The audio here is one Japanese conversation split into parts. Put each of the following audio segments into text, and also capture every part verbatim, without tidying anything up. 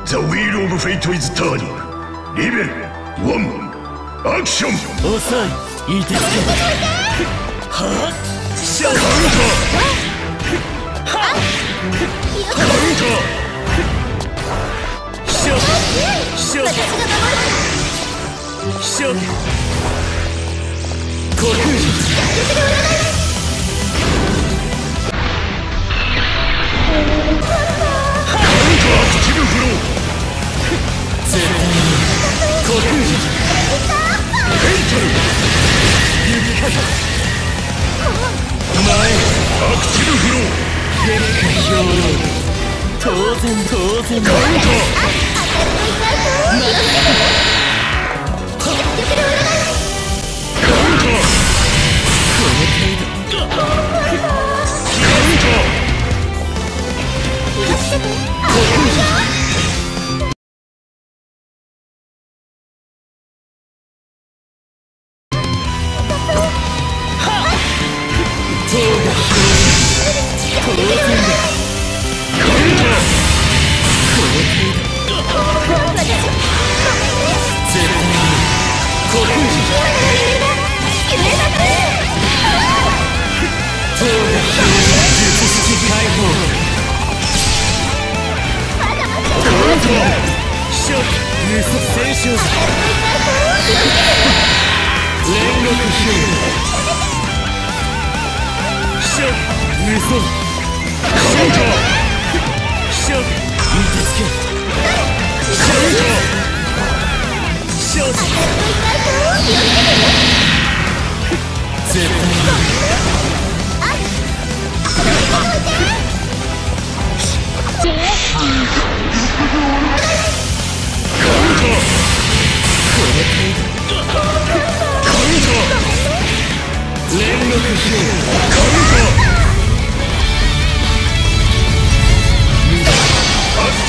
The wheel of fate is turning. リベルワンアクション。 遅い、いてつけ。はあ、シャウト。カウンター。はカウンター。シャウト。シャウト。シャウト。呼吸。カウンタースキルフロー。絶対に呼吸。フェイトル指か前アクティブフロー変化表露当然当然カウンターカウンターこの程度カウンター呼吸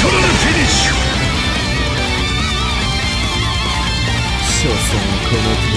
所詮この